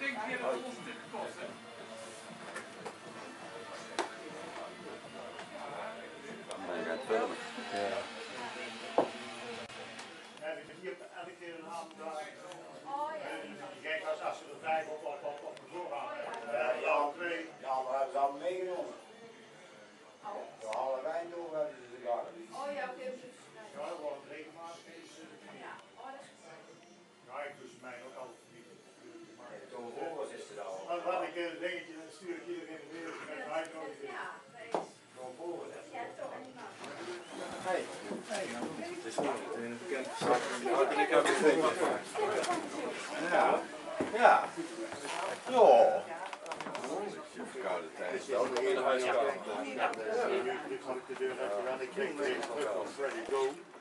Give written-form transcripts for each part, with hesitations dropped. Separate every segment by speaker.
Speaker 1: denk je dat het ons dit kost, hè?
Speaker 2: Maar je gaat filmen.
Speaker 3: Ja.
Speaker 4: Heb ik hier elke keer een aantal dagen. Gek als ze er 5 op de vloer gaan. Ja, 2.
Speaker 5: Ja, we hebben ze allemaal meegenomen. De halve wijn doen hebben ze gedaan.
Speaker 6: Oh ja, oké.
Speaker 4: Ja, dat wordt regelmatig eens.
Speaker 6: Ja, oh, dat is goed.
Speaker 4: Ja, ik doe ze mij ook altijd niet.
Speaker 5: Toen voor is het al.
Speaker 4: Dan laat ik een dingetje en stuur ik iedereen in de wereld met een uitnodiging.
Speaker 6: Ja,
Speaker 5: Toen voor is het.
Speaker 6: ja, toch.
Speaker 3: Hey. Het is gewoon een bekend zaak. Ja. Ja. Ja.
Speaker 2: Koude tijd.
Speaker 5: De hele huiskamer.
Speaker 4: Dit had ik de deur even gedaan. Ik kreeg de terug van Freddy Go.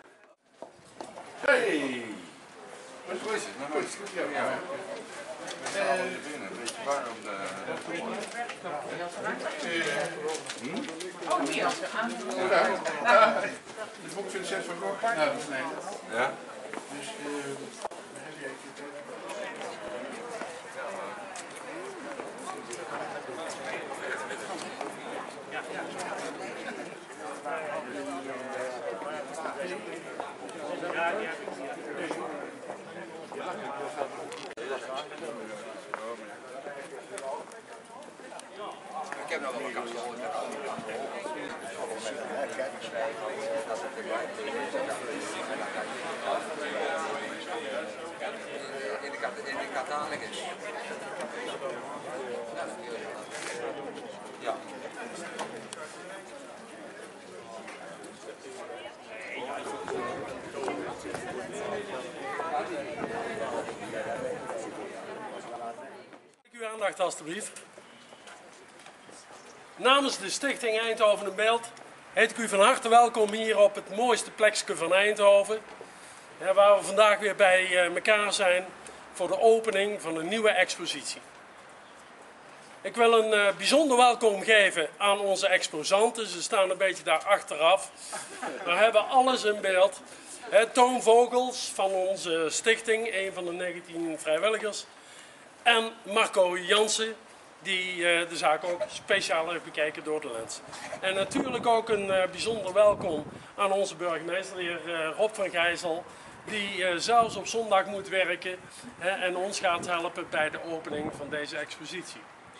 Speaker 2: Hey! Hoe is het? Nou, goed. Ja. We zijn al binnen. Een beetje warm.
Speaker 1: Oh, nee, als we aanvoelen.
Speaker 3: Het boek Vincent van Gogh. Ja, dat is nee.
Speaker 2: Ja?
Speaker 3: Dus
Speaker 2: Ik heb nog wel wat kasten. In de catalogus. Ja.
Speaker 7: Uw aandacht alstublieft. Namens de Stichting Eindhoven in Beeld heet ik u van harte welkom hier op het mooiste plekje van Eindhoven. Waar we vandaag weer bij elkaar zijn voor de opening van een nieuwe expositie. Ik wil een bijzonder welkom geven aan onze exposanten. Ze staan een beetje daar achteraf. We hebben alles in beeld. Toon Vogels van onze stichting, een van de 19 vrijwilligers. En Marco Jansen, die de zaak ook speciaal heeft bekeken door de lens. En natuurlijk ook een bijzonder welkom aan onze burgemeester, de heer Rob van Gijzel, die zelfs op zondag moet werken en ons gaat helpen bij de opening van deze expositie.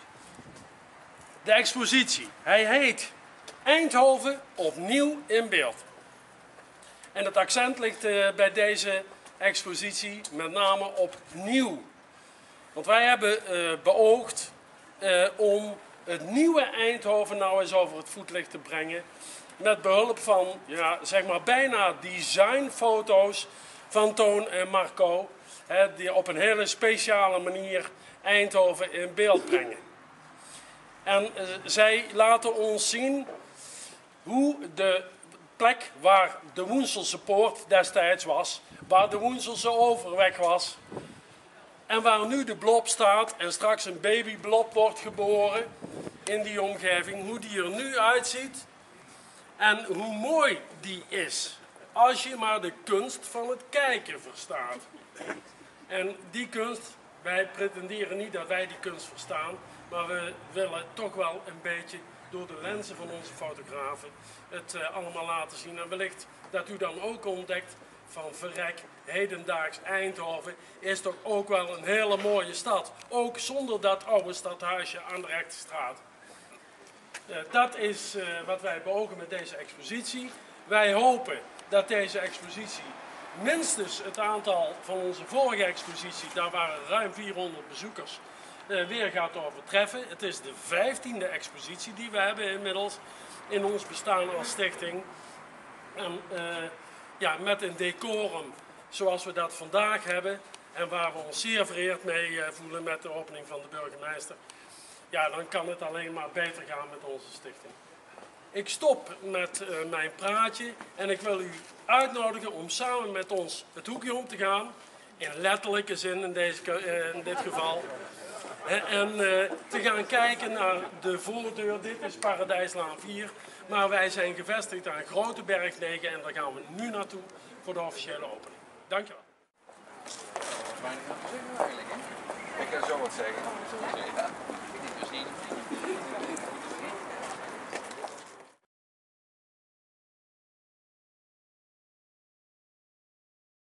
Speaker 7: De expositie, hij heet Eindhoven opnieuw in beeld. En het accent ligt bij deze expositie met name op nieuw. Want wij hebben beoogd om het nieuwe Eindhoven nou eens over het voetlicht te brengen. Met behulp van, ja, zeg maar bijna designfoto's van Toon en Marco. Die op een hele speciale manier Eindhoven in beeld brengen. En zij laten ons zien hoe de plek waar de Woenselse Poort destijds was, waar de Woenselse Overweg was, en waar nu de blob staat en straks een babyblob wordt geboren in die omgeving, hoe die er nu uitziet en hoe mooi die is. Als je maar de kunst van het kijken verstaat. En die kunst, wij pretenderen niet dat wij die kunst verstaan, maar we willen toch wel een beetje door de lenzen van onze fotografen het allemaal laten zien. En wellicht dat u dan ook ontdekt van verrek, hedendaags Eindhoven is toch ook wel een hele mooie stad. Ook zonder dat oude stadhuisje aan de rechterstraat. Dat is wat wij beogen met deze expositie. Wij hopen dat deze expositie minstens het aantal van onze vorige expositie, daar waren ruim 400 bezoekers, weer gaat overtreffen. Het is de 15e expositie die we hebben inmiddels in ons bestaan als stichting. En ja, met een decorum zoals we dat vandaag hebben en waar we ons zeer vereerd mee voelen met de opening van de burgemeester. Ja, dan kan het alleen maar beter gaan met onze stichting. Ik stop met mijn praatje en ik wil u uitnodigen om samen met ons het hoekje om te gaan. In letterlijke zin in dit geval. En te gaan kijken naar de voordeur. Dit is Paradijslaan 4. Maar wij zijn gevestigd aan Groteberg 9 en daar gaan we nu naartoe voor de officiële opening. Dankjewel.
Speaker 2: Weinig aan te zeggen eigenlijk, hè? kan zo wat zeggen. Ja.
Speaker 3: Ik dus niet.